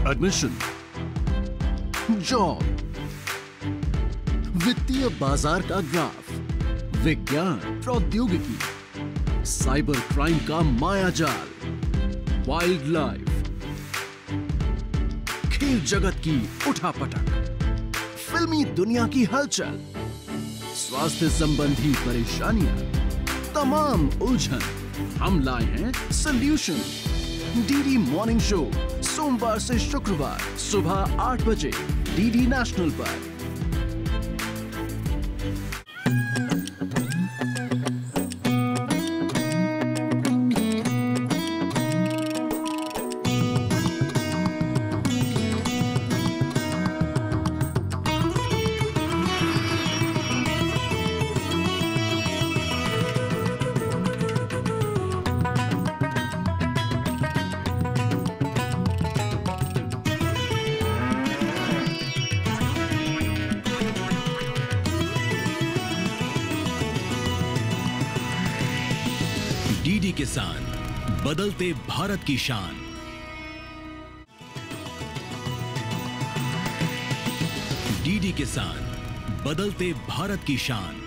Admission, job, वित्तीय बाजार का ग्राफ, विज्ञान प्रौद्योगिकी, साइबर क्राइम का मायाजाल, वाइल्ड लाइफ, खेल जगत की उठापटक, फिल्मी दुनिया की हलचल, स्वास्थ्य संबंधी परेशानियां, तमाम उलझन हम लाए हैं सॉल्यूशन। डीडी मॉर्निंग शो सोमवार से शुक्रवार सुबह 8 बजे डीडी नेशनल पर। डीडी किसान, बदलते भारत की शान। डीडी किसान, बदलते भारत की शान।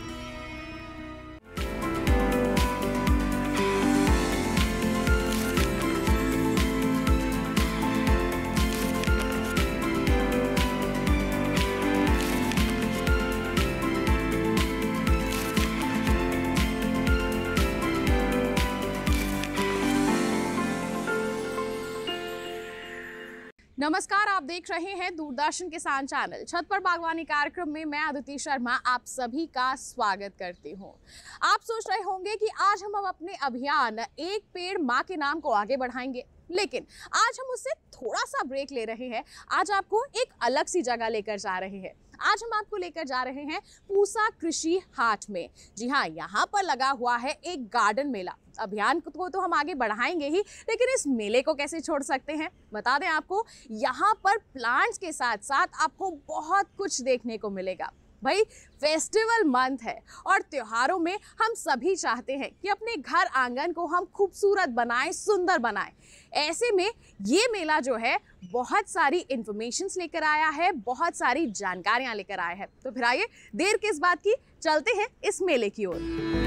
नमस्कार, आप देख रहे हैं दूरदर्शन किसान चैनल। छत पर बागवानी कार्यक्रम में मैं अदिति शर्मा आप सभी का स्वागत करती हूं। आप सोच रहे होंगे कि आज हम अपने अभियान एक पेड़ मां के नाम को आगे बढ़ाएंगे, लेकिन आज हम उससे थोड़ा सा ब्रेक ले रहे हैं। आज आपको एक अलग सी जगह लेकर जा रहे हैं। आज हम आपको लेकर जा रहे हैं पूसा कृषि हाट में। जी हाँ, यहाँ पर लगा हुआ है एक गार्डन मेला। अभियान को तो हम आगे बढ़ाएंगे ही, लेकिन इस मेले को कैसे छोड़ सकते हैं। बता दें आपको, यहाँ पर प्लांट्स के साथ साथ आपको बहुत कुछ देखने को मिलेगा। भाई, फेस्टिवल मंथ है और त्योहारों में हम सभी चाहते हैं कि अपने घर आंगन को हम खूबसूरत बनाएं, सुंदर बनाएं। ऐसे में ये मेला जो है बहुत सारी इंफॉर्मेशंस लेकर आया है, बहुत सारी जानकारियां लेकर आया है। तो फिर आइए, देर किस बात की, चलते हैं इस मेले की ओर।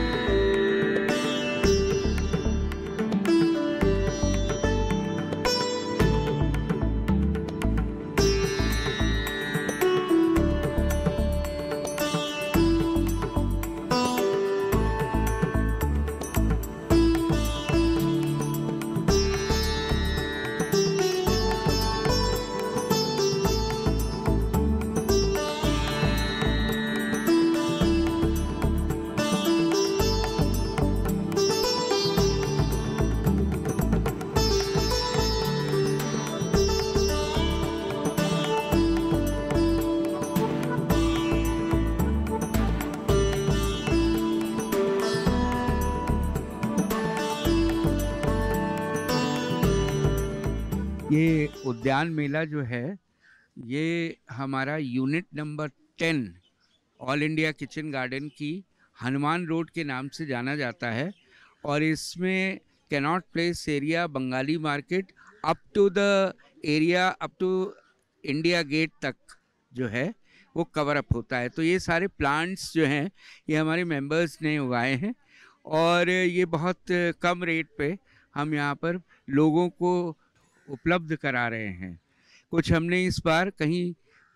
ये उद्यान मेला जो है, ये हमारा unit number 10 all India kitchen garden की हनुमान रोड के नाम से जाना जाता है। और इसमें Connaught Place area, Bengali market up to the area up to India Gate तक जो है वो कवर अप होता है। तो ये सारे प्लांट्स जो हैं ये हमारे मेंबर्स ने उगाए हैं और ये बहुत कम रेट पे हम यहाँ पर लोगों को उपलब्ध करा रहे हैं। कुछ हमने इस बार कहीं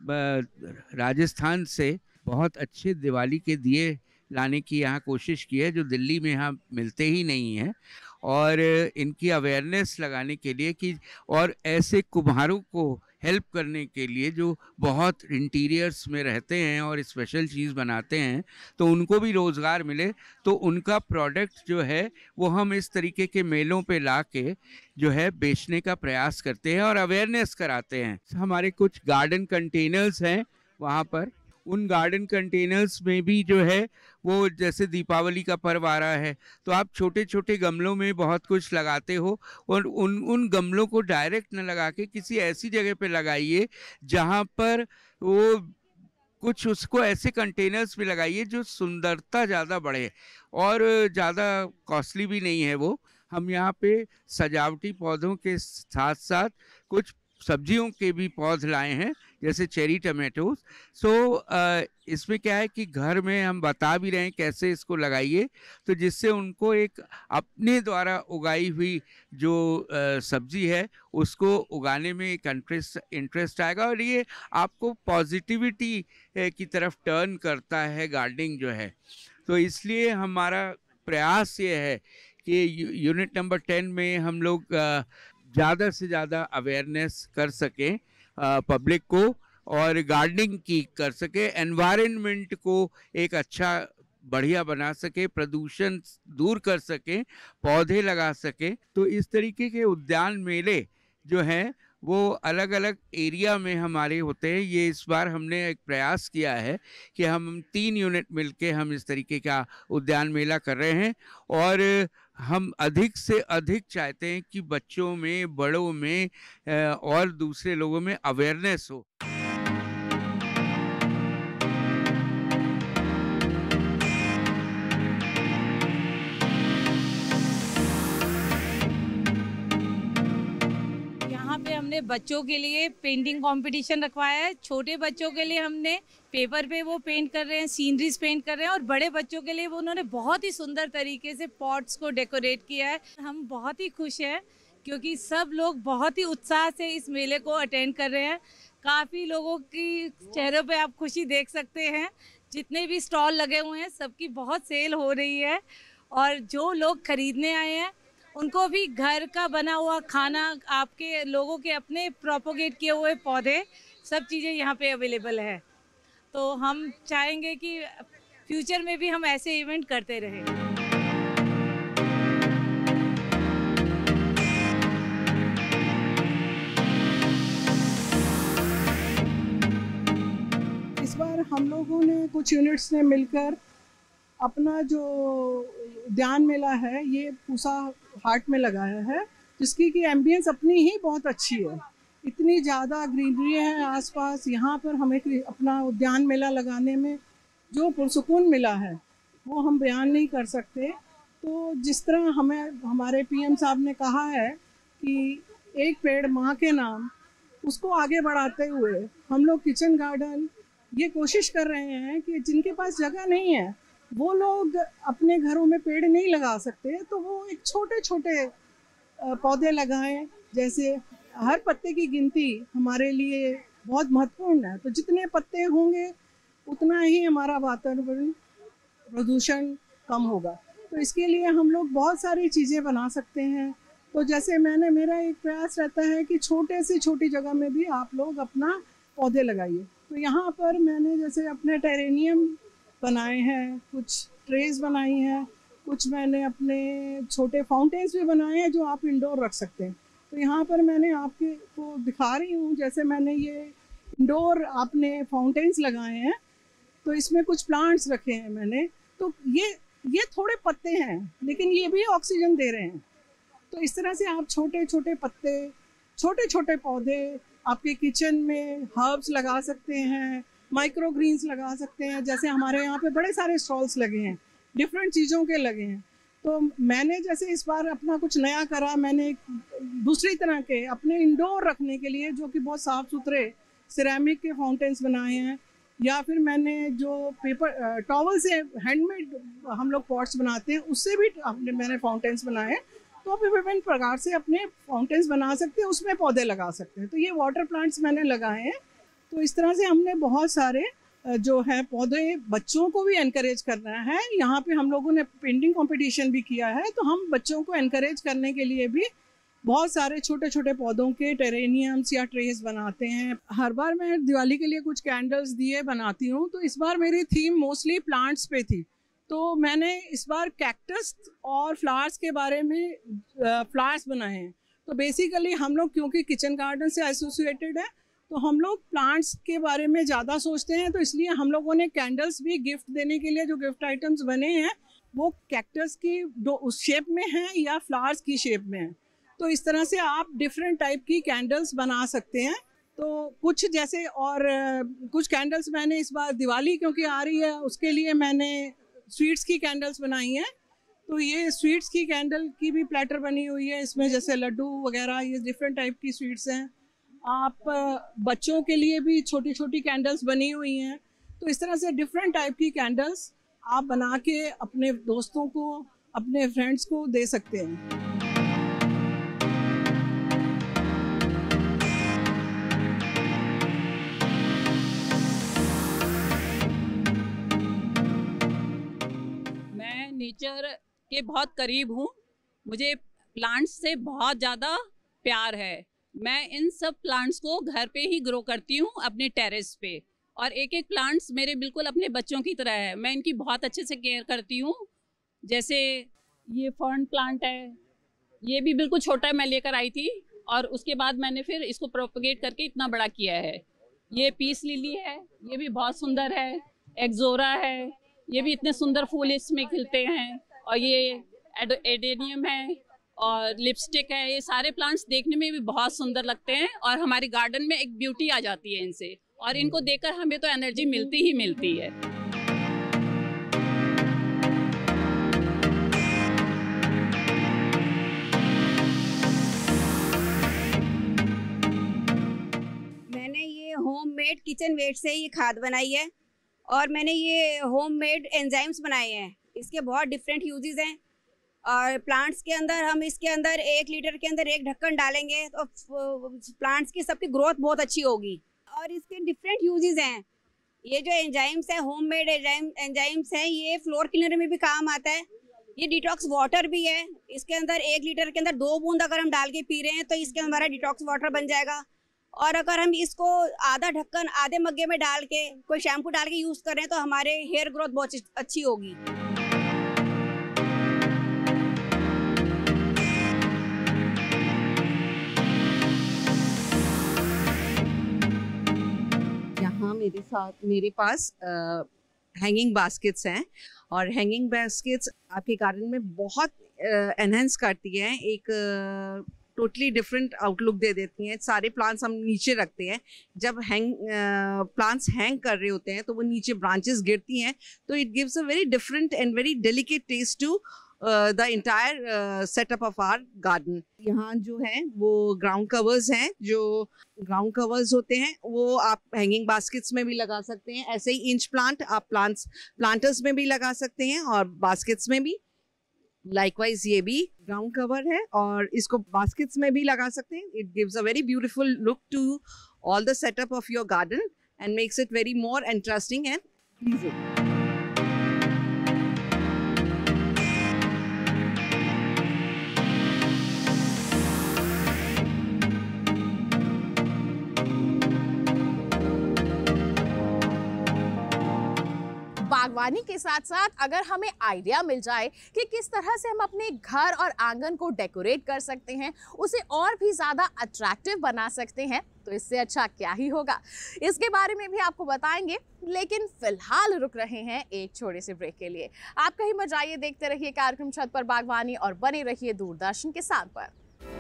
राजस्थान से बहुत अच्छे दिवाली के दिए लाने की यहाँ कोशिश की है, जो दिल्ली में यहाँ मिलते ही नहीं हैं, और इनकी अवेयरनेस लगाने के लिए कि और ऐसे कुम्हारों को हेल्प करने के लिए जो बहुत इंटीरियर्स में रहते हैं और स्पेशल चीज़ बनाते हैं, तो उनको भी रोज़गार मिले। तो उनका प्रोडक्ट जो है वो हम इस तरीके के मेलों पे ला के जो है बेचने का प्रयास करते हैं और अवेयरनेस कराते हैं। हमारे कुछ गार्डन कंटेनर्स हैं वहाँ पर, उन गार्डन कंटेनर्स में भी जो है वो, जैसे दीपावली का पर्व आ रहा है तो आप छोटे छोटे गमलों में बहुत कुछ लगाते हो, और उन गमलों को डायरेक्ट न लगा के किसी ऐसी जगह पे लगाइए जहाँ पर वो कुछ, उसको ऐसे कंटेनर्स में लगाइए जो सुंदरता ज़्यादा बढ़े और ज़्यादा कॉस्टली भी नहीं है वो। हम यहाँ पे सजावटी पौधों के साथ साथ कुछ सब्जियों के भी पौध लाए हैं, जैसे चेरी टमाटोज। सो इसमें क्या है कि घर में हम बता भी रहे हैं कैसे इसको लगाइए, तो जिससे उनको एक अपने द्वारा उगाई हुई जो सब्जी है उसको उगाने में एक इंटरेस्ट आएगा, और ये आपको पॉजिटिविटी की तरफ टर्न करता है गार्डनिंग जो है। तो इसलिए हमारा प्रयास ये है कि यूनिट नंबर 10 में हम लोग ज़्यादा से ज़्यादा अवेयरनेस कर सकें पब्लिक को, और गार्डनिंग की कर सके, एनवायरनमेंट को एक अच्छा बढ़िया बना सके, प्रदूषण दूर कर सके, पौधे लगा सके। तो इस तरीके के उद्यान मेले जो हैं वो अलग अलग एरिया में हमारे होते हैं। ये इस बार हमने एक प्रयास किया है कि हम 3 यूनिट मिलके हम इस तरीके का उद्यान मेला कर रहे हैं, और हम अधिक से अधिक चाहते हैं कि बच्चों में, बड़ों में और दूसरे लोगों में अवेयरनेस हो। हमने बच्चों के लिए पेंटिंग कंपटीशन रखवाया है। छोटे बच्चों के लिए हमने पेपर पे वो पेंट कर रहे हैं, सीनरीज पेंट कर रहे हैं, और बड़े बच्चों के लिए वो उन्होंने बहुत ही सुंदर तरीके से पॉट्स को डेकोरेट किया है। हम बहुत ही खुश हैं क्योंकि सब लोग बहुत ही उत्साह से इस मेले को अटेंड कर रहे हैं। काफ़ी लोगों की चेहरों पे आप खुशी देख सकते हैं। जितने भी स्टॉल लगे हुए हैं सबकी बहुत सेल हो रही है, और जो लोग खरीदने आए हैं उनको भी घर का बना हुआ खाना, आपके लोगों के अपने प्रोपोगेट किए हुए पौधे, सब चीज़ें यहाँ पे अवेलेबल है। तो हम चाहेंगे कि फ्यूचर में भी हम ऐसे इवेंट करते रहें। इस बार हम लोगों ने कुछ यूनिट्स ने मिलकर अपना जो उद्यान मेला है ये पूसा हाट में लगाया है, जिसकी कि एम्बियंस अपनी ही बहुत अच्छी है। इतनी ज़्यादा ग्रीनरी है आसपास, यहाँ पर हमें अपना उद्यान मेला लगाने में जो पुरसुकून मिला है वो हम बयान नहीं कर सकते। तो जिस तरह हमें हमारे पीएम साहब ने कहा है कि एक पेड़ माँ के नाम, उसको आगे बढ़ाते हुए हम लोग किचन गार्डन ये कोशिश कर रहे हैं कि जिनके पास जगह नहीं है वो लोग अपने घरों में पेड़ नहीं लगा सकते, तो वो एक छोटे छोटे पौधे लगाएं। जैसे हर पत्ते की गिनती हमारे लिए बहुत महत्वपूर्ण है, तो जितने पत्ते होंगे उतना ही हमारा वातावरण प्रदूषण कम होगा। तो इसके लिए हम लोग बहुत सारी चीज़ें बना सकते हैं। तो जैसे मेरा एक प्रयास रहता है कि छोटे से छोटी जगह में भी आप लोग अपना पौधे लगाइए। तो यहाँ पर मैंने जैसे अपने टेरेनियम बनाए हैं, कुछ ट्रेस बनाई हैं, कुछ मैंने अपने छोटे फाउंटेन्स भी बनाए हैं जो आप इंडोर रख सकते हैं। तो यहाँ पर मैंने आपके को दिखा रही हूँ, जैसे मैंने ये इंडोर आपने फाउंटेन्स लगाए हैं, तो इसमें कुछ प्लांट्स रखे हैं मैंने। तो ये थोड़े पत्ते हैं लेकिन ये भी ऑक्सीजन दे रहे हैं। तो इस तरह से आप छोटे छोटे पत्ते, छोटे छोटे पौधे आपके किचन में हर्ब्स लगा सकते हैं, माइक्रो ग्रीन्स लगा सकते हैं। जैसे हमारे यहाँ पे बड़े सारे स्टॉल्स लगे हैं, डिफरेंट चीज़ों के लगे हैं। तो मैंने जैसे इस बार अपना कुछ नया करा, मैंने दूसरी तरह के अपने इंडोर रखने के लिए जो कि बहुत साफ़ सुथरे सिरेमिक के फाउंटेन्स बनाए हैं, या फिर मैंने जो पेपर टॉवल से हैंडमेड हम लोग पॉट्स बनाते हैं उससे भी मैंने फाउंटेन्स बनाए हैं। तो आप विभिन्न प्रकार से अपने फाउंटेन्स बना सकते हैं, उसमें पौधे लगा सकते हैं। तो ये वाटर प्लांट्स मैंने लगाए हैं। तो इस तरह से हमने बहुत सारे जो है पौधे, बच्चों को भी एनकरेज करना है। यहाँ पे हम लोगों ने पेंटिंग कंपटीशन भी किया है, तो हम बच्चों को एनकरेज करने के लिए भी बहुत सारे छोटे छोटे पौधों के टेरेनियम्स या ट्रेस बनाते हैं। हर बार मैं दिवाली के लिए कुछ कैंडल्स दिए बनाती हूँ, तो इस बार मेरी थीम मोस्टली प्लांट्स पे थी। तो मैंने इस बार कैक्टस और फ्लावर्स के बारे में फ्लावर्स बनाए हैं। तो बेसिकली हम लोग क्योंकि किचन गार्डन से एसोसिएटेड है, तो हम लोग प्लांट्स के बारे में ज़्यादा सोचते हैं। तो इसलिए हम लोगों ने कैंडल्स भी गिफ्ट देने के लिए जो गिफ्ट आइटम्स बने हैं वो कैक्टस की उस शेप में हैं या फ्लावर्स की शेप में हैं। तो इस तरह से आप डिफरेंट टाइप की कैंडल्स बना सकते हैं। तो कुछ जैसे और कुछ कैंडल्स मैंने इस बार दिवाली क्योंकि आ रही है उसके लिए मैंने स्वीट्स की कैंडल्स बनाई हैं। तो ये स्वीट्स की कैंडल की भी प्लेटर बनी हुई है, इसमें जैसे लड्डू वगैरह ये डिफरेंट टाइप की स्वीट्स हैं। आप बच्चों के लिए भी छोटी छोटी कैंडल्स बनी हुई हैं। तो इस तरह से डिफरेंट टाइप की कैंडल्स आप बना के अपने दोस्तों को, अपने फ्रेंड्स को दे सकते हैं। मैं नेचर के बहुत करीब हूँ, मुझे प्लांट्स से बहुत ज़्यादा प्यार है। मैं इन सब प्लांट्स को घर पे ही ग्रो करती हूँ अपने टेरेस पे, और एक एक प्लांट्स मेरे बिल्कुल अपने बच्चों की तरह है। मैं इनकी बहुत अच्छे से केयर करती हूँ। जैसे ये फर्न प्लांट है, ये भी बिल्कुल छोटा मैं लेकर आई थी और उसके बाद मैंने फिर इसको प्रोपगेट करके इतना बड़ा किया है। ये पीस लिली है, ये भी बहुत सुंदर है। एक्सोरा है, ये भी इतने सुंदर फूल इसमें खिलते हैं। और ये एडेनियम है और लिपस्टिक है। ये सारे प्लांट्स देखने में भी बहुत सुंदर लगते हैं और हमारे गार्डन में एक ब्यूटी आ जाती है इनसे, और इनको देखकर हमें तो एनर्जी मिलती ही मिलती है। मैंने ये होममेड किचन वेस्ट से ये खाद बनाई है, और मैंने ये होममेड एंजाइम्स बनाए हैं। इसके बहुत डिफरेंट यूजेस हैं, और प्लांट्स के अंदर हम इसके अंदर 1 लीटर के अंदर 1 ढक्कन डालेंगे तो प्लांट्स की सबकी ग्रोथ बहुत अच्छी होगी। और इसके डिफरेंट यूजेस हैं। ये जो एंजाइम्स है, होममेड एंजाइम्स हैं, ये फ्लोर क्लीनर में भी काम आता है। ये डिटॉक्स वाटर भी है। इसके अंदर 1 लीटर के अंदर 2 बूंद अगर हम डाल के पी रहे हैं तो इसके हमारा डिटॉक्स वाटर बन जाएगा। और अगर हम इसको आधा ढक्कन आधे मग्गे में डाल के कोई शैम्पू डाल के यूज़ करें तो हमारे हेयर ग्रोथ बहुत अच्छी होगी। यहाँ मेरे पास हैंगिंग बास्केट्स हैं, और हैंगिंग बास्केट्स आपके गार्डन में बहुत एनहेंस करती हैं, एक टोटली डिफरेंट आउटलुक दे देती हैं। सारे प्लांट्स हम नीचे रखते हैं, जब प्लांट्स हैंग कर रहे होते हैं तो वो नीचे ब्रांचेस गिरती हैं, तो it gives a very different and very delicate taste to the entire setup of our garden. यहाँ जो है वो ग्राउंड कवर्स हैं, जो ग्राउंड कवर्स होते हैं वो आप हैंगिंग बास्केट्स में भी लगा सकते हैं। ऐसे ही इंच प्लांट आप प्लांटर्स में भी लगा सकते हैं और बास्केट्स में भी। लाइकवाइज ये भी ग्राउंड कवर है और इसको बास्केट्स में भी लगा सकते हैं। It gives a very beautiful look to all the setup of your garden and makes it very more interesting and pleasing. बागवानी के साथ साथ अगर हमें आइडिया मिल जाए कि किस तरह से हम अपने घर और आंगन को डेकोरेट कर सकते हैं, उसे और भी ज़्यादा अट्रैक्टिव बना सकते हैं, तो इससे अच्छा क्या ही होगा। इसके बारे में भी आपको बताएंगे, लेकिन फिलहाल रुक रहे हैं एक छोटे से ब्रेक के लिए। आप कहीं मत जाइए, देखते रहिए कार्यक्रम छत पर बागवानी और बने रहिए दूरदर्शन के साथ पर।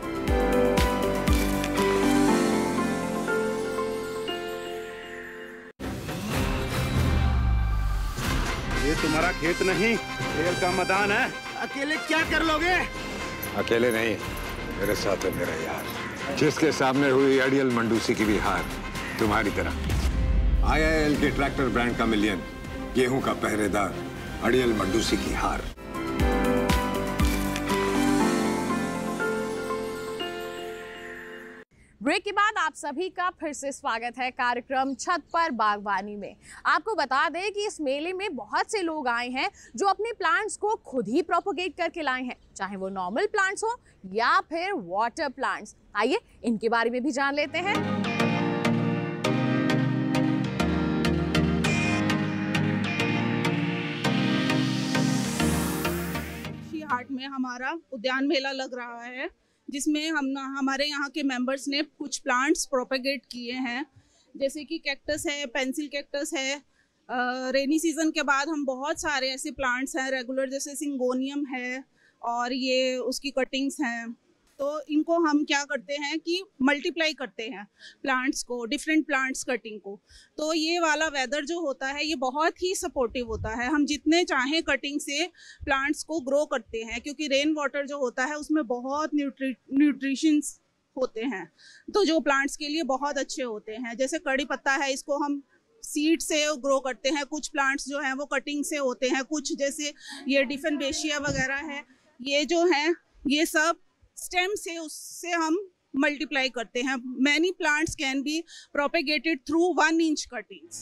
ये तुम्हारा खेत नहीं, खेल का मैदान है। अकेले क्या कर लोगे? अकेले नहीं, मेरे साथ है मेरा यार, जिसके सामने हुई अड़ियल मंडूसी की भी हार तुम्हारी तरह। IIL के ट्रैक्टर ब्रांड का मिलियन, गेहूं का पहरेदार अड़ियल मंडूसी की हार। ब्रेक के बाद आप सभी का फिर से स्वागत है कार्यक्रम छत पर बागवानी में। आपको बता दें कि इस मेले में बहुत से लोग आए हैं जो अपने प्लांट्स को खुद ही प्रोपोगेट करके लाए हैं, चाहे वो नॉर्मल प्लांट्स हो या फिर वाटर प्लांट्स। आइए इनके बारे में भी जान लेते हैं। हाट में हमारा उद्यान मेला लग रहा है, जिसमें हमारे यहाँ के मेंबर्स ने कुछ प्लांट्स प्रोपेगेट किए हैं, जैसे कि कैक्टस है, पेंसिल कैक्टस है। रेनी सीजन के बाद हम बहुत सारे ऐसे प्लांट्स हैं रेगुलर, जैसे सिंगोनियम है और ये उसकी कटिंग्स हैं। तो इनको हम क्या करते हैं कि मल्टीप्लाई करते हैं प्लांट्स को, डिफरेंट प्लांट्स कटिंग को। तो ये वाला वेदर जो होता है ये बहुत ही सपोर्टिव होता है। हम जितने चाहें कटिंग से प्लांट्स को ग्रो करते हैं, क्योंकि रेन वाटर जो होता है उसमें बहुत न्यूट्रिशंस होते हैं, तो जो प्लांट्स के लिए बहुत अच्छे होते हैं। जैसे कड़ी पत्ता है, इसको हम सीड से ग्रो करते हैं। कुछ प्लांट्स जो हैं वो कटिंग से होते हैं, कुछ जैसे ये डिफेनबेशिया वगैरह है, ये जो हैं ये सब स्टेम से उससे हम मल्टीप्लाई करते हैं। Many plants can be propagated through 1 inch cuttings.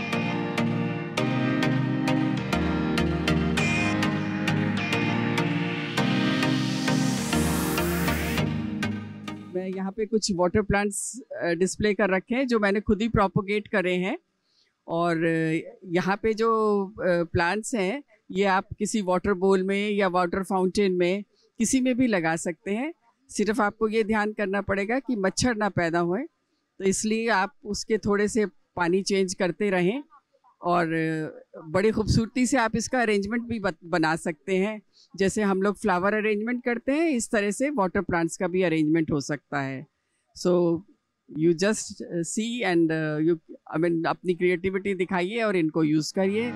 मैं यहाँ पे कुछ वाटर प्लांट्स डिस्प्ले कर रखे हैं जो मैंने खुद ही प्रोपोगेट करे हैं। और यहाँ पे जो प्लांट्स हैं ये आप किसी वाटर बोल में या वाटर फाउंटेन में किसी में भी लगा सकते हैं। सिर्फ आपको ये ध्यान करना पड़ेगा कि मच्छर ना पैदा होए, तो इसलिए आप उसके थोड़े से पानी चेंज करते रहें। और बड़ी खूबसूरती से आप इसका अरेंजमेंट भी बना सकते हैं। जैसे हम लोग फ्लावर अरेंजमेंट करते हैं, इस तरह से वाटर प्लांट्स का भी अरेंजमेंट हो सकता है। So you just see and you अपनी क्रिएटिविटी दिखाइए और इनको यूज़ करिए।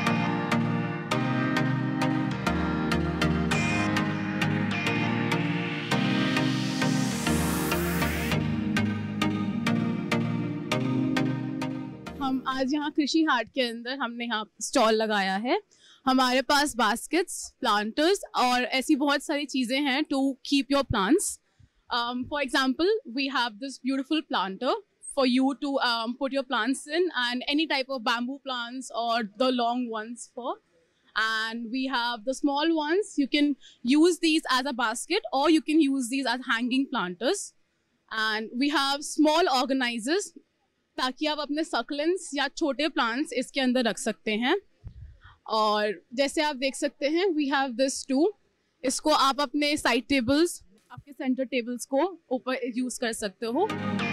हम आज यहाँ कृषि हाट के अंदर हमने यहाँ स्टॉल लगाया है। हमारे पास बास्केट्स, प्लांटर्स और ऐसी बहुत सारी चीज़ें हैं to keep your plants. For example, we have this beautiful planter for you to put your plants in, and any type of bamboo plants or the long ones for. And we have the small ones. You can use these as a basket or you can use these as hanging planters. And we have small organizers ताकि आप अपने succulents या छोटे plants इसके अंदर रख सकते हैं। और जैसे आप देख सकते हैं we have this too. इसको आप अपने side tables, आपके सेंटर टेबल्स को ऊपर यूज कर सकते हो।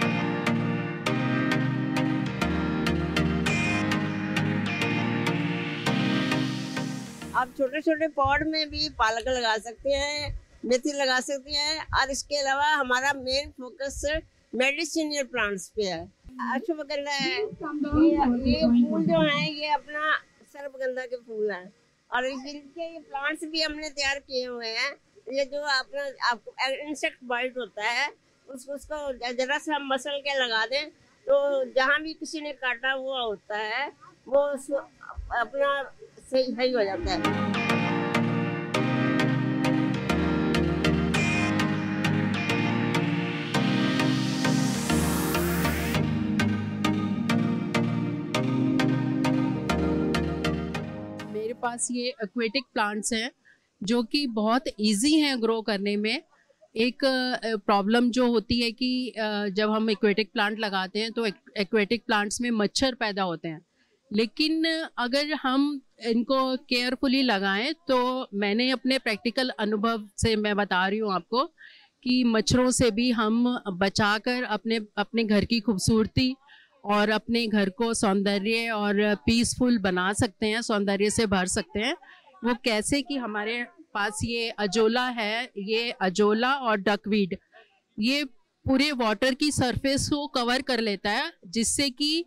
आप छोटे छोटे पॉट में भी पालक लगा सकते हैं, मेथी लगा सकते हैं। और इसके अलावा हमारा मेन फोकस मेडिसिनल प्लांट्स पे है। अश्वगंधा है, ये फूल जो हैं ये अपना सर्पगंधा के फूल हैं। और इनके ये प्लांट्स भी हमने तैयार किए हुए हैं। ये जो अपना आपको इंसेक्ट बाइट होता है उसको जरा सा हम मसल के लगा दें तो जहाँ भी किसी ने काटा हुआ होता है वो अपना सही हो जाता है। मेरे पास ये एक्वेटिक प्लांट्स हैं जो कि बहुत इजी हैं ग्रो करने में। एक प्रॉब्लम जो होती है कि जब हम एक्वेटिक प्लांट लगाते हैं तो एक्वेटिक प्लांट्स में मच्छर पैदा होते हैं, लेकिन अगर हम इनको केयरफुली लगाएं तो मैंने अपने प्रैक्टिकल अनुभव से मैं बता रही हूँ आपको कि मच्छरों से भी हम बचाकर अपने घर की खूबसूरती और अपने घर को सौंदर्य और पीसफुल बना सकते हैं, सौंदर्य से भर सकते हैं। वो कैसे कि हमारे पास ये अजोला है, ये अजोला और डकवीड ये पूरे वाटर की सरफेस को कवर कर लेता है, जिससे कि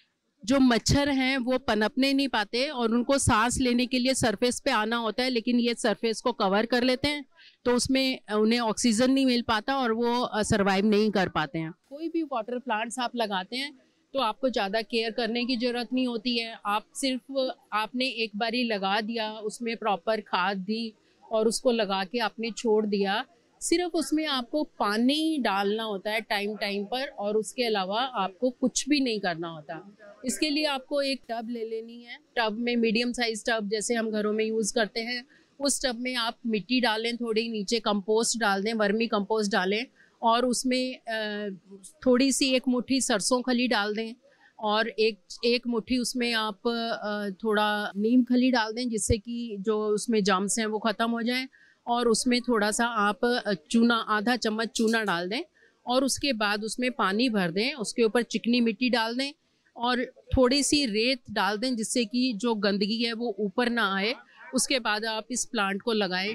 जो मच्छर हैं वो पनपने नहीं पाते और उनको सांस लेने के लिए सरफेस पे आना होता है, लेकिन ये सरफेस को कवर कर लेते हैं तो उसमें उन्हें ऑक्सीजन नहीं मिल पाता और वो सरवाइव नहीं कर पाते हैं। कोई भी वाटर प्लांट्स आप लगाते हैं तो आपको ज़्यादा केयर करने की ज़रूरत नहीं होती है। आप सिर्फ आपने एक बारी लगा दिया, उसमें प्रॉपर खाद दी और उसको लगा के आपने छोड़ दिया। सिर्फ उसमें आपको पानी डालना होता है टाइम पर और उसके अलावा आपको कुछ भी नहीं करना होता। इसके लिए आपको एक टब ले लेनी है। टब में मीडियम साइज टब जैसे हम घरों में यूज़ करते हैं, उस टब में आप मिट्टी डालें, थोड़ी नीचे कंपोस्ट डाल दें, वर्मी कंपोस्ट डालें और उसमें थोड़ी सी एक मुट्ठी सरसों खली डाल दें और एक मुट्ठी उसमें आप थोड़ा नीम खली डाल दें, जिससे कि जो उसमें जर्म्स हैं वो ख़त्म हो जाएं। और उसमें थोड़ा सा आप चूना, आधा चम्मच चूना डाल दें और उसके बाद उसमें पानी भर दें, उसके ऊपर चिकनी मिट्टी डाल दें और थोड़ी सी रेत डाल दें, जिससे कि जो गंदगी है वो ऊपर ना आए। उसके बाद आप इस प्लांट को लगाएं।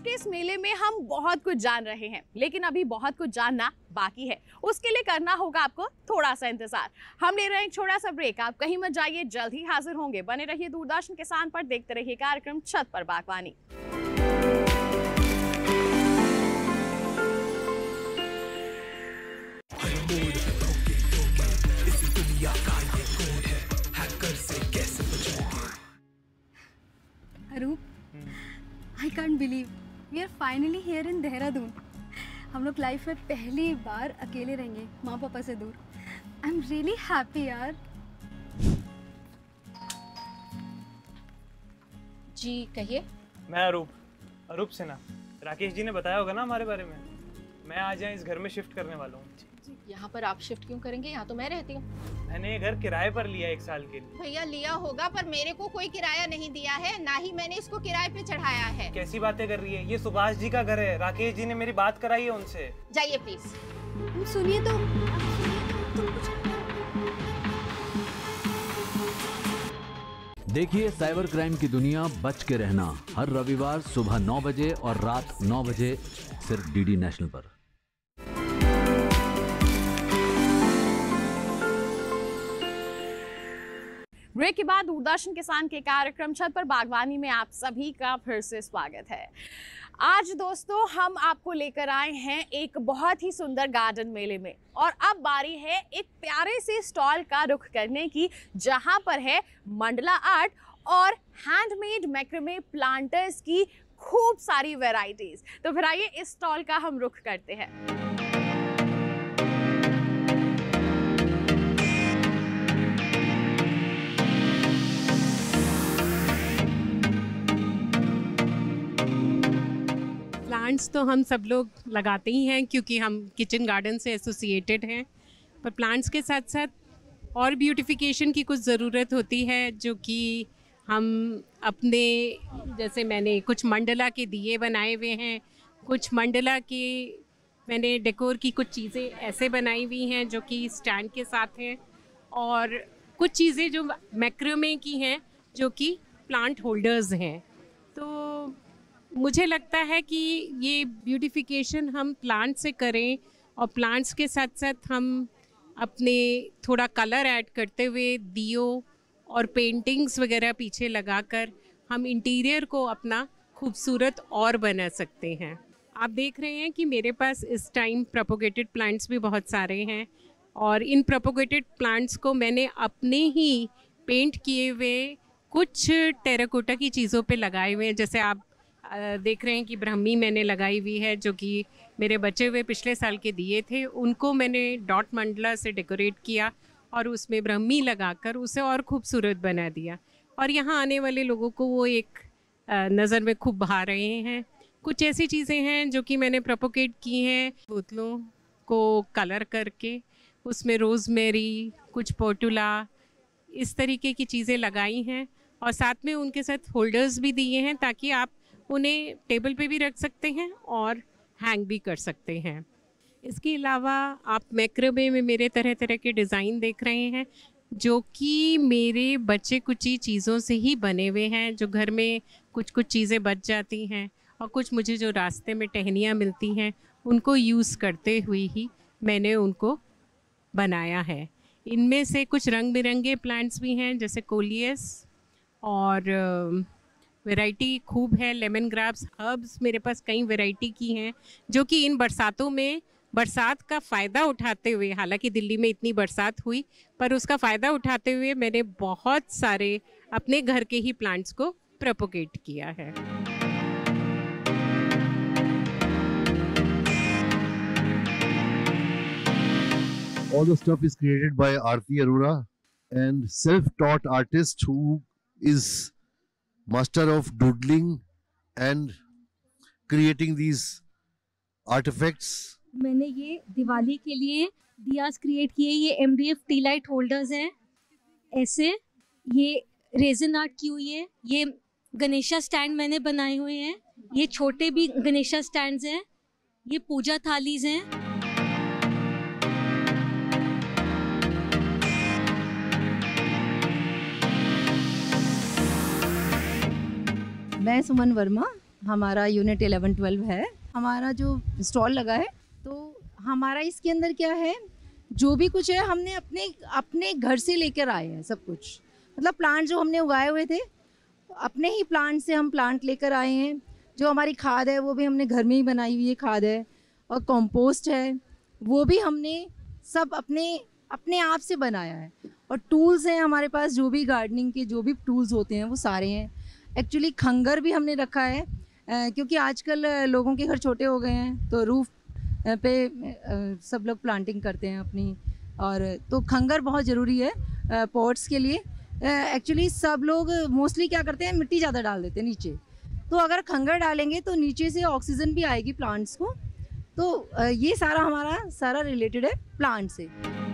के इस मेले में हम बहुत कुछ जान रहे हैं, लेकिन अभी बहुत कुछ जानना बाकी है। उसके लिए करना होगा आपको थोड़ा सा इंतजार। हम ले रहे हैं एक छोटा सा ब्रेक, आप कहीं मत जाइए, जल्द ही हाजिर होंगे। बने रहिए दूरदर्शन किसान पर, देखते रहिए कार्यक्रम छत पर बागवानी। अरूप, I can't believe we are finally here in Dehradun. हम लोग लाइफ में पहली बार अकेले रहेंगे, माँ पापा से दूर। I'm really happy यार। जी कहिए। मैं अरूप सिन्हा। राकेश जी ने बताया होगा ना हमारे बारे में। मैं आज यहाँ इस घर में शिफ्ट करने वाला हूँ। यहाँ पर आप शिफ्ट क्यों करेंगे? यहाँ तो मैं रहती हूँ। मैंने ये घर किराए पर लिया 1 साल के लिए। भैया लिया होगा, पर मेरे को कोई किराया नहीं दिया है, ना ही मैंने इसको किराए पे चढ़ाया है। कैसी बातें कर रही है? ये सुभाष जी का घर है, राकेश जी ने मेरी बात कराई है उनसे। जाइए प्लीज। सुनिए तो। देखिए साइबर क्राइम की दुनिया, बच के रहना, हर रविवार सुबह 9 बजे और रात 9 बजे सिर्फ डीडी नेशनल पर। ब्रेक के बाद दूरदर्शन किसान के कार्यक्रम छत पर बागवानी में आप सभी का फिर से स्वागत है। आज दोस्तों हम आपको लेकर आए हैं एक बहुत ही सुंदर गार्डन मेले में, और अब बारी है एक प्यारे से स्टॉल का रुख करने की, जहां पर है मंडला आर्ट और हैंडमेड मैक्रामे प्लांटर्स की खूब सारी वैरायटीज। तो फिर आइए इस स्टॉल का हम रुख करते हैं। प्लांट्स तो हम सब लोग लगाते ही हैं क्योंकि हम किचन गार्डन से एसोसिएटेड हैं, पर प्लांट्स के साथ साथ और ब्यूटिफिकेशन की कुछ ज़रूरत होती है, जो कि हम अपने, जैसे मैंने कुछ मंडला के दिए बनाए हुए हैं, कुछ मंडला के मैंने डेकोर की कुछ चीज़ें ऐसे बनाई हुई हैं जो कि स्टैंड के साथ हैं, और कुछ चीज़ें जो मैक्रामे की हैं जो कि प्लांट होल्डर्स हैं। तो मुझे लगता है कि ये ब्यूटिफिकेशन हम प्लांट से करें, और प्लांट्स के साथ साथ हम अपने थोड़ा कलर ऐड करते हुए दियो और पेंटिंग्स वगैरह पीछे लगाकर हम इंटीरियर को अपना खूबसूरत और बना सकते हैं। आप देख रहे हैं कि मेरे पास इस टाइम प्रोपोगेटेड प्लांट्स भी बहुत सारे हैं, और इन प्रोपोगेटेड प्लांट्स को मैंने अपने ही पेंट किए हुए कुछ टेराकोटा की चीज़ों पे लगाए हुए हैं। जैसे आप देख रहे हैं कि ब्राह्मी मैंने लगाई हुई है, जो कि मेरे बचे हुए पिछले साल के दिए थे, उनको मैंने डॉट मंडला से डेकोरेट किया और उसमें ब्राह्मी लगाकर उसे और खूबसूरत बना दिया, और यहाँ आने वाले लोगों को वो एक नज़र में खूब भा रहे हैं। कुछ ऐसी चीज़ें हैं जो कि मैंने प्रोपोगेट की हैं, बोतलों को कलर करके उसमें रोज़मेरी, कुछ पोर्टुला, इस तरीके की चीज़ें लगाई हैं, और साथ में उनके साथ होल्डर्स भी दिए हैं ताकि आप उन्हें टेबल पे भी रख सकते हैं और हैंग भी कर सकते हैं। इसके अलावा आप मैक्रामे में मेरे तरह तरह के डिज़ाइन देख रहे हैं, जो कि मेरे बचे कुची चीज़ों से ही बने हुए हैं, जो घर में कुछ कुछ चीज़ें बच जाती हैं, और कुछ मुझे जो रास्ते में टहनियाँ मिलती हैं उनको यूज़ करते हुए ही मैंने उनको बनाया है। इनमें से कुछ रंग बिरंगे प्लांट्स भी हैं, जैसे कोलियस, और वैरायटी खूब है, लेमन ग्रास, हर्ब्स मेरे पास कई वैरायटी की हैं, जो कि इन बरसातों में बरसात का फ़ायदा उठाते हुए, हालांकि दिल्ली में इतनी बरसात हुई पर उसका फ़ायदा उठाते हुए मैंने बहुत सारे अपने घर के ही प्लांट्स को प्रोपोगेट किया है। All the stuff is created by Aarti Arora, and self-taught artist who is master of doodling and creating these artifacts. मैंने ये दिवाली के लिए दियास क्रिएट किए, ये MDF टी लाइट होल्डर्स हैं ऐसे, ये रेजन आर्ट की हुई है, ये गणेशा स्टैंड मैंने बनाए हुए हैं, ये छोटे भी गणेशा स्टैंड्स हैं, ये पूजा थालीज हैं। मैं सुमन वर्मा, हमारा यूनिट 11-12 है। हमारा जो स्टॉल लगा है तो हमारा इसके अंदर क्या है, जो भी कुछ है हमने अपने घर से लेकर आए हैं सब कुछ। मतलब प्लांट जो हमने उगाए हुए थे, अपने ही प्लांट से हम प्लांट लेकर आए हैं। जो हमारी खाद है वो भी हमने घर में ही बनाई हुई है खाद है, और कंपोस्ट है वो भी हमने सब अपने आप से बनाया है। और टूल्स हैं हमारे पास, जो भी गार्डनिंग के जो भी टूल्स होते हैं वो सारे हैं। एक्चुअली खंगर भी हमने रखा है क्योंकि आजकल लोगों के घर छोटे हो गए हैं तो रूफ पे सब लोग प्लांटिंग करते हैं अपनी, और तो खंगर बहुत ज़रूरी है पॉट्स के लिए। एक्चुअली सब लोग मोस्टली क्या करते हैं, मिट्टी ज़्यादा डाल देते हैं नीचे, तो अगर खंगर डालेंगे तो नीचे से ऑक्सीजन भी आएगी प्लांट्स को। तो ये सारा हमारा सारा रिलेटेड है प्लांट से।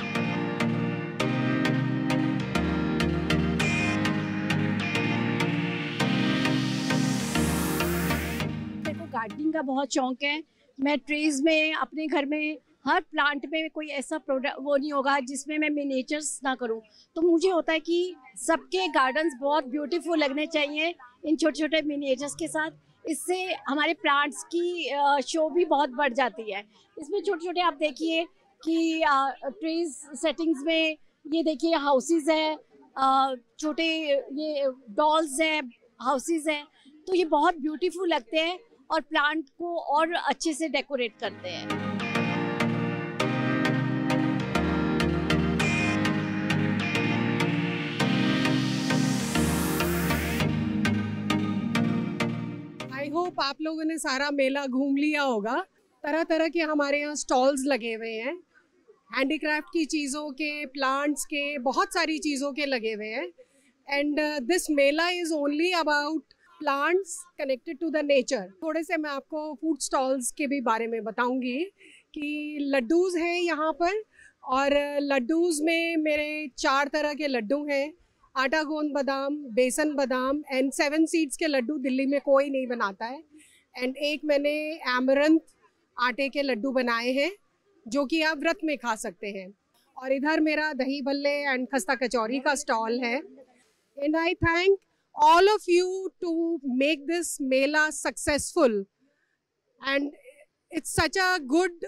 गार्डनिंग का बहुत शौक है। मैं ट्रीज में अपने घर में हर प्लांट में कोई ऐसा प्रोडक्ट वो नहीं होगा जिसमें मैं मिनिएचर्स ना करूं। तो मुझे होता है कि सबके गार्डन्स बहुत ब्यूटीफुल लगने चाहिए इन छोटे छोटे मिनिएचर्स के साथ। इससे हमारे प्लांट्स की शो भी बहुत बढ़ जाती है। इसमें छोटे छोटे आप देखिए कि ट्रीज सेटिंग्स में ये देखिए हाउसेस है, छोटे ये डॉल्स हैं, हाउसेस हैं, तो ये बहुत ब्यूटीफुल लगते हैं और प्लांट को और अच्छे से डेकोरेट करते हैं। आई होप आप लोगों ने सारा मेला घूम लिया होगा। तरह तरह के हमारे यहाँ स्टॉल्स लगे हुए हैं, हैंडीक्राफ्ट की चीज़ों के, प्लांट्स के, बहुत सारी चीज़ों के लगे हुए हैं। And this mela is only about plants connected to the nature. थोड़े से मैं आपको फूड स्टॉल्स के भी बारे में बताऊंगी कि लड्डूज़ हैं यहाँ पर, और लड्डूज़ में मेरे 4 तरह के लड्डू हैं। आटा गोंद बादाम, बेसन बादाम एंड 7 सीड्स के लड्डू दिल्ली में कोई नहीं बनाता है। एंड एक मैंने एमरंथ आटे के लड्डू बनाए हैं जो कि आप व्रत में खा सकते हैं। और इधर मेरा दही भल्ले एंड खस्ता कचौरी का स्टॉल है। And I thank all of you to make this mela successful, and it's such a good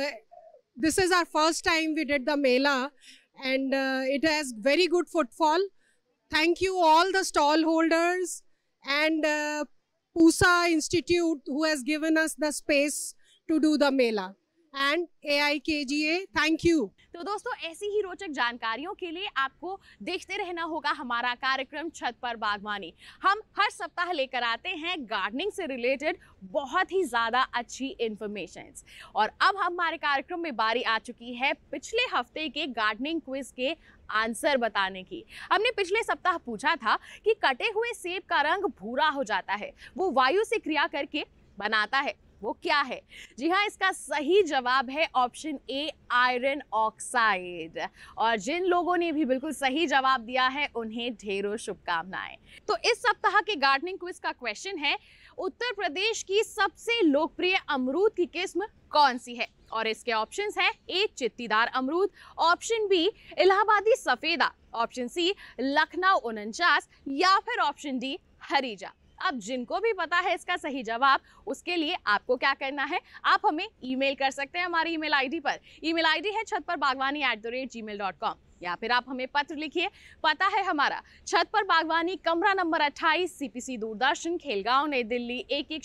this is our first time we did the mela, and it has very good footfall. Thank you all the stall holders and Pusa Institute who has given us the space to do the mela, and AIKGA, thank you. तो दोस्तों ऐसी ही रोचक जानकारियों के लिए आपको देखते रहना होगा हमारा कार्यक्रम छत पर बागवानी। हम हर सप्ताह लेकर आते हैं गार्डनिंग से रिलेटेड बहुत ही ज़्यादा अच्छी इन्फॉर्मेशंस। और अब हमारे कार्यक्रम में बारी आ चुकी है पिछले हफ्ते के गार्डनिंग क्विज के आंसर बताने की। हमने पिछले सप्ताह पूछा था कि कटे हुए सेब का रंग भूरा हो जाता है, वो वायु से क्रिया करके बनाता है, वो क्या है? जी हाँ, इसका सही जवाब है ऑप्शन ए, आयरन ऑक्साइड। और जिन लोगों ने भी बिल्कुल सही जवाब दिया है उन्हें ढेरों शुभकामनाएं। तो इस सप्ताह के गार्डनिंग क्विज का क्वेश्चन है, उत्तर प्रदेश की सबसे लोकप्रिय अमरूद की किस्म कौन सी है? और इसके ऑप्शंस हैं, ए चित्तीदार अमरूद, ऑप्शन बी इलाहाबादी सफेदा, ऑप्शन सी लखनऊ 49 या फिर ऑप्शन डी हरीजा। अब जिनको भी पता है इसका सही जवाब, उसके लिए आपको क्या करना है, आप हमें ईमेल कर सकते हैं हमारी ईमेल आईडी पर। ईमेल आईडी है chatparbaghwani@gmail.com, या फिर आप हमें पत्र लिखिए। पता है हमारा छत पर बागवानी, कमरा नंबर 28, CPC दूरदर्शन, खेलगांव, नई दिल्ली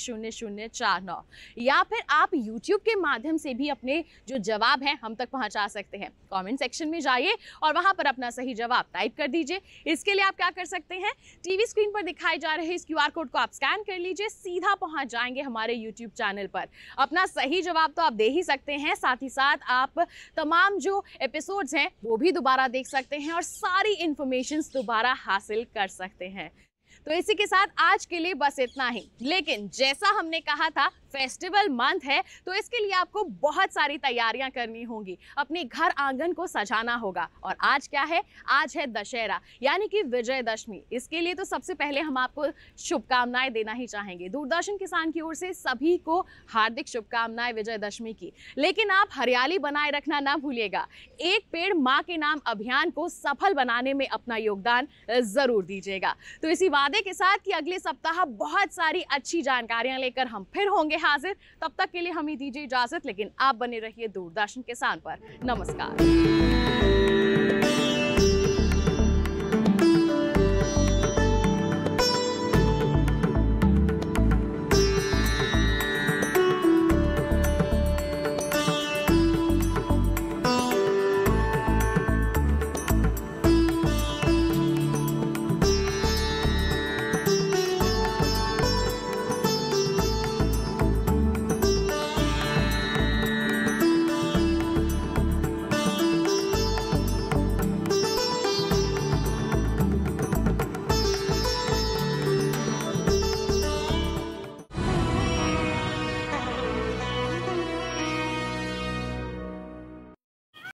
110049। या फिर आप YouTube के माध्यम से भी अपने जो जवाब हैं हम तक पहुंचा सकते हैं। कमेंट सेक्शन में जाइए और वहां पर अपना सही जवाब टाइप कर दीजिए। इसके लिए आप क्या कर सकते हैं, टीवी स्क्रीन पर दिखाई जा रहे इस QR कोड को आप स्कैन कर लीजिए, सीधा पहुंच जाएंगे हमारे YouTube चैनल पर। अपना सही जवाब तो आप दे ही सकते हैं, साथ ही साथ आप तमाम जो एपिसोड्स हैं वो भी दोबारा देख सकते हैं और सारी इंफॉर्मेशंस दोबारा हासिल कर सकते हैं। तो इसी के साथ आज के लिए बस इतना ही। लेकिन जैसा हमने कहा था फेस्टिवल मंथ है, तो इसके लिए आपको बहुत सारी तैयारियां करनी होंगी, अपने घर आंगन को सजाना होगा। और आज क्या है, आज है दशहरा यानी कि विजयदशमी। इसके लिए तो सबसे पहले हम आपको शुभकामनाएं देना ही चाहेंगे। दूरदर्शन किसान की ओर से सभी को हार्दिक शुभकामनाएं विजयदशमी की। लेकिन आप हरियाली बनाए रखना ना भूलिएगा। एक पेड़ माँ के नाम अभियान को सफल बनाने में अपना योगदान जरूर दीजिएगा। तो इसी वादे वादे के साथ कि अगले सप्ताह बहुत सारी अच्छी जानकारियां लेकर हम फिर होंगे हाजिर। तब तक के लिए हमें दीजिए इजाजत, लेकिन आप बने रहिए दूरदर्शन किसान पर। नमस्कार।